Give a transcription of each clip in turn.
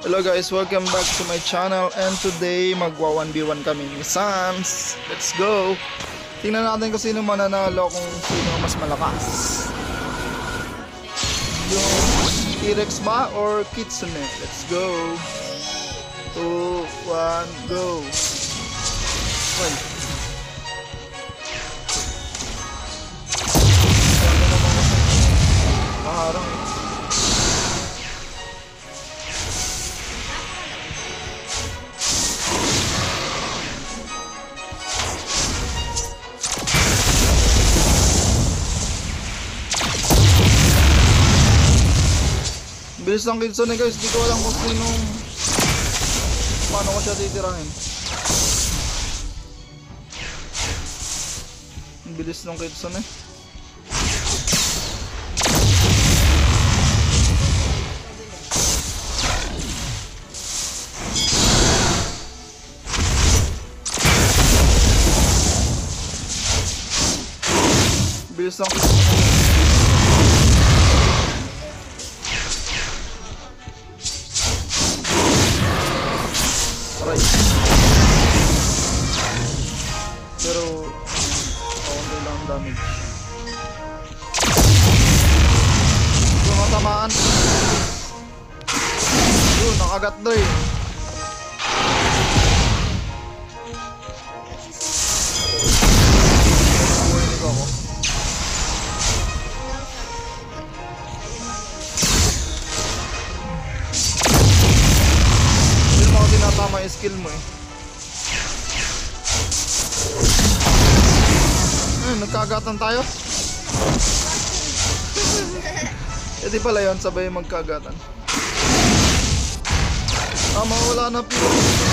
Hello guys, welcome back to my channel and today magwa 1v1 kami ni Sans. Let's go! Tingnan natin kung sino mananalo, kung sino mas malakas. Yung T-Rex ba or Kitsune? Let's go! 2, 1, go! Hoy! Maharang eh. Bilis ng Kitsune guys, di ko alam kung sinong paano ko siya titirahin. Bilis ng Kitsune. Bilis ng Kitsune. Pero okay lang ang damage. Yung matamaan. Yun, nakagat doy. Buhinig ako. Hindi mo ako tinatama yung skill mo eh. Nagkagatan tayo. Eh di pala yun, sabay magkagatan. Mawala na po.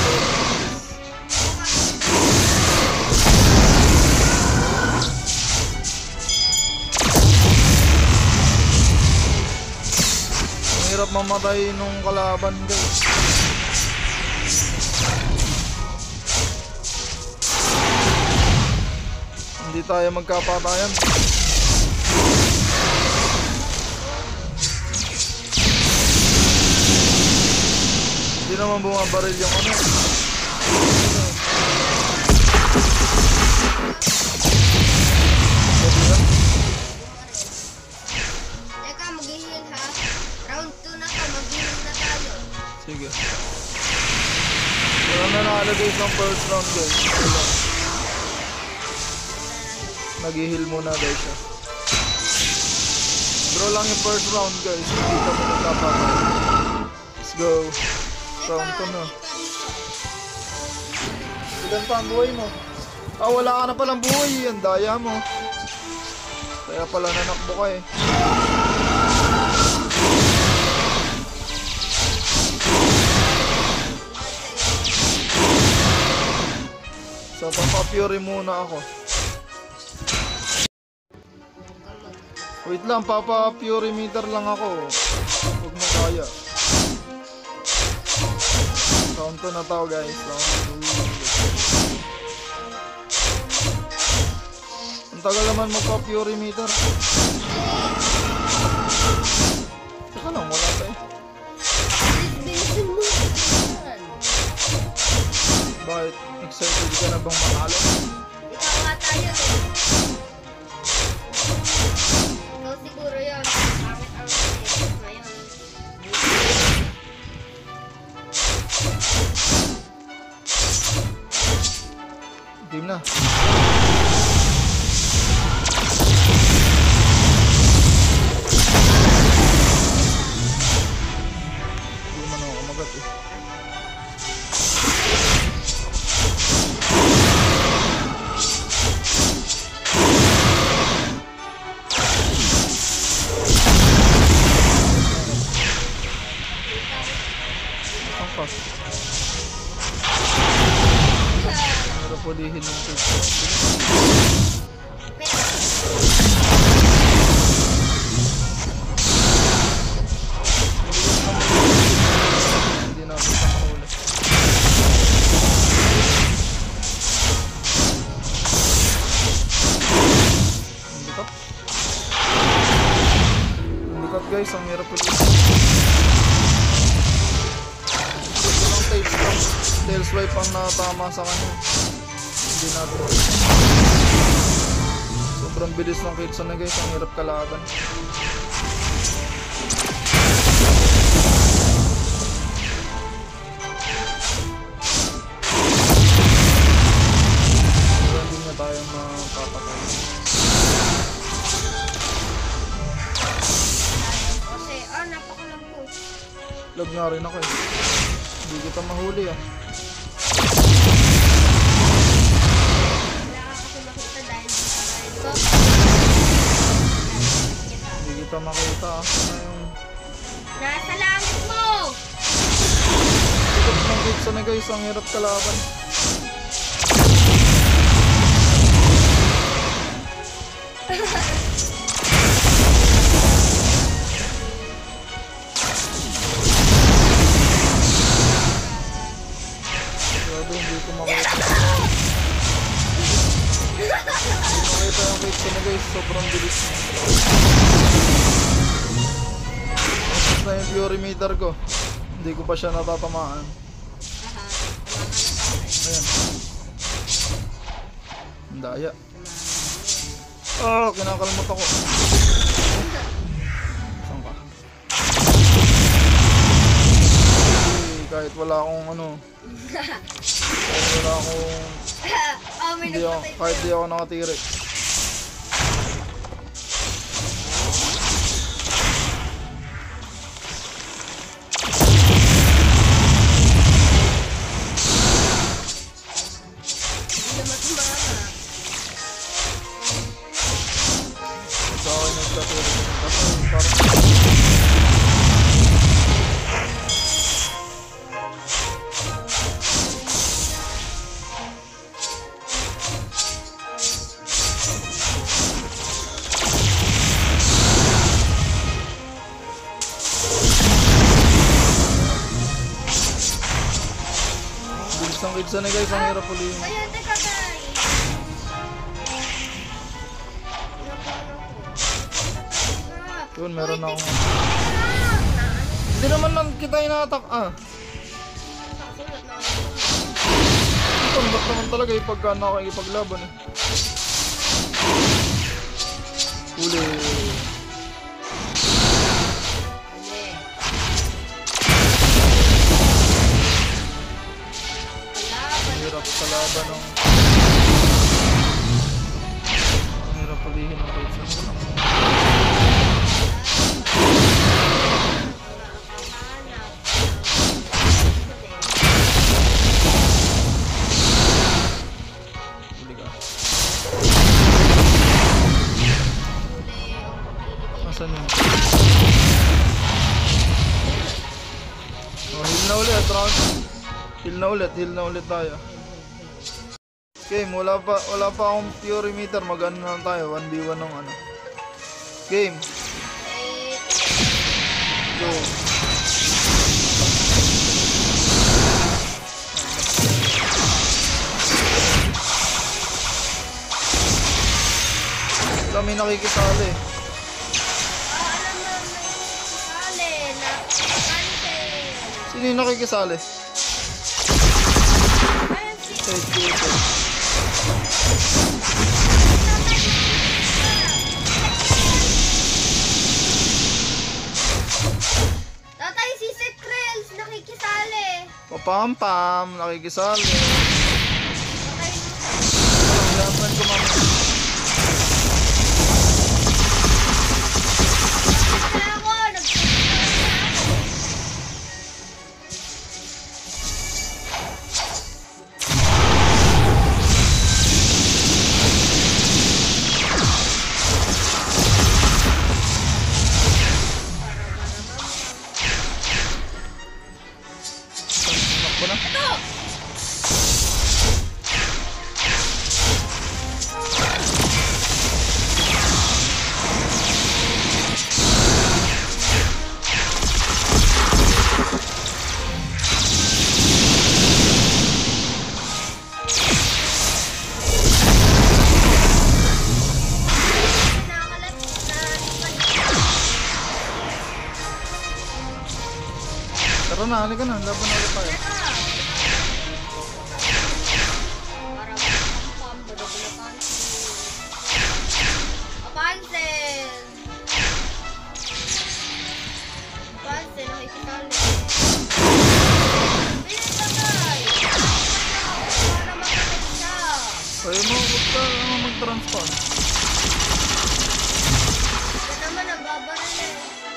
Ang hirap mamatay nung kalaban guys. Hindi tayo magkapatayan. Hindi naman bumabaril yung ano. Teka, mag-heal ha. Round 2 na to, mag-heal na tayo. Sige. Pero nanalo guys ng first round guys. Nag-heal muna guys siya. Draw lang yung first round guys. Hindi kami nagkapatay. Let's go. Round 2 na. Ilan pa ang buhay mo? Wala ka na palang buhay. Ang daya mo. Kaya pala nanakbo ka eh. So papa-fury muna ako. Wait lang, papa-fury meter lang ako. Huwag mo kaya. Round 2 na tao guys. Round 2. Ang tagal naman magpa-fury meter. Saka lang, wala pa eh. Bakit? Excited ka na bang manalo? Ikaw nga tayo eh. Ikaw siguro yun. Bakit ang series ngayon? Game na. Hindi man ako kumagat eh. Angkas. Para pulihin yung picture. Hindi natin sa mahuli. Ang bigat guys, ang hirap ulit. swipe ang natama sa kanya. Hindi natin. Sobrang bilis ng Killzone na guys, ang hirap kalaban. Hindi na tayo mapapatay. Kasi, napakalang po. Lag nga rin ako eh. Hindi kita mahuli ah. Wala ka kasi makita dahil sa rin ko. Hindi kita makita ah. Ano yung Nasa langit mo! hirap ng Killzone na guys, ang hirap kalaban. Grabe, hindi ko makita. Hindi makita yung Killzone na guys, sobrang bilis. Tapos na yung Fury meter ko. Hindi ko pa siya natatamaan. Ayan. Ang daya. Kinakalmot ako. Saan ka? Kahit wala akong ano. Kahit wala akong May hindi ako, nagpatay kahit sa'yo. di ako nakatirik. Hindi naman tumama. Sa akin nagkatirik. Kasi parang bilis ng Killzone na guys, ang hirap ulihin. Ayan, teka guys. Yun, meron akong hindi naman lang kita ina-attack Ito, ba't naman talaga yung pagka nakakipaglaban eh. Huli. Ang hirap sa laban ng ang hirap ulihin ng Killzone. Huli ka. Nasaan yun? Oh, heal na ulit, round. Heal na ulit tayo. Game, wala pa akong Fury meter, mag-ano na lang tayo, 1v1 ng ano. Game. Go. Kami nakikisali. Alam mo, may sali na kante. Sino yung nakikisali? Ayan si Side dito. Tatay si Sekrels, nakikisali. Papam-pam, nakikisali. Tatay Yaman ko mama. na ako, nagsisimula ako. Nakbo na. Ito! Nakakalat Tara na, halika na. Laban na ulit tayo. Teka. Puzzle! Puzzle, nakikisali. Bilis na guys! Para makapit siya. Kaya mo, huwag ka mag-transform. Ito naman, nababaril eh.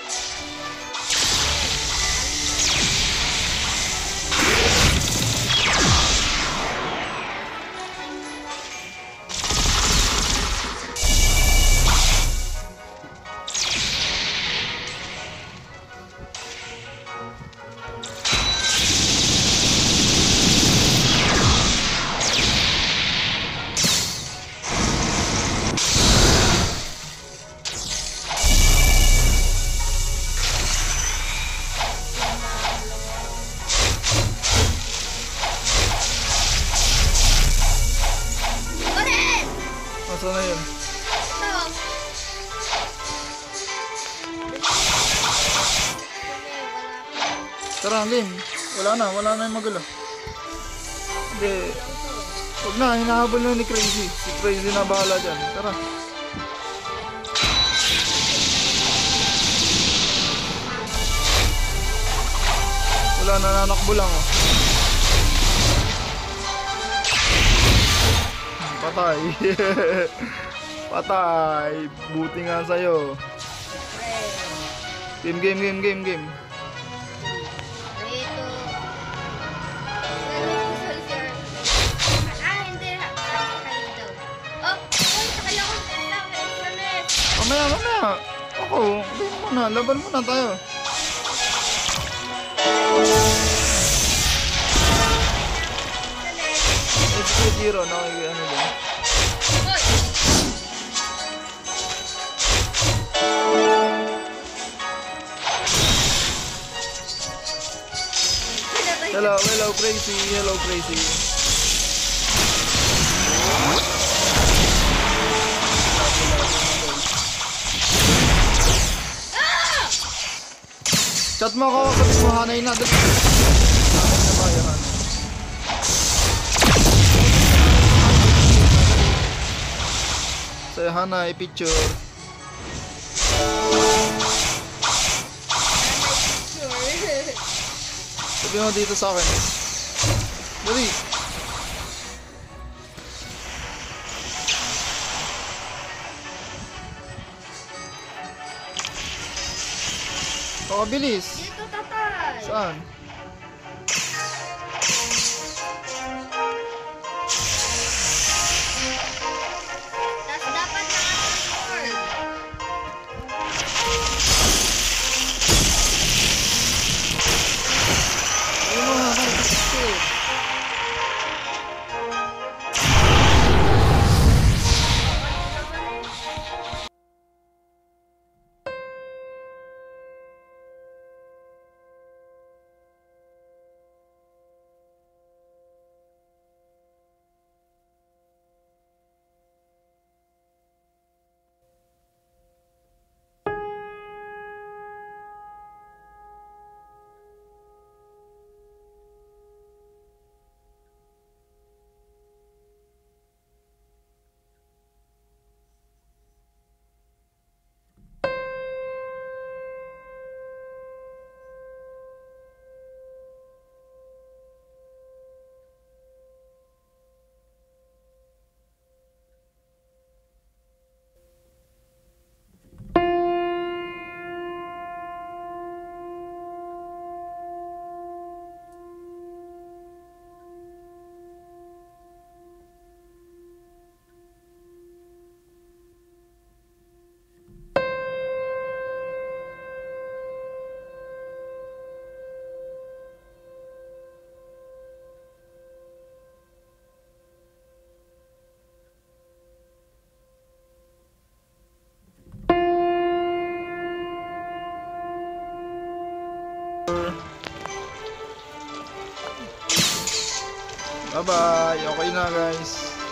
Baril! Asa na yun? Ito. Tara, game. Wala na yung magulo. Hindi. Huwag na, hinahabol na ni Crazy. Si Crazy na bahala dyan. Tara. Wala, nananakbo lang oh. Patay. Patay. Buti nga sa'yo. Game. Rito. Hindi. Kayo daw. Oh, sakay ako. Mamaya. Ako, game muna. Laban muna tayo. HP0, ano din. Hello, Crazy. Hello, Crazy. Chat mo ako, sabi mo, hanay na. Hanay na ba yan? Say hanay, picture. Sabi mo dito sa akin. Dali. Pakabilis. Dito, tatay. Saan? Tas dapat naka-record. Ayun mo, hanay, picture. Bye-bye. Okay na guys.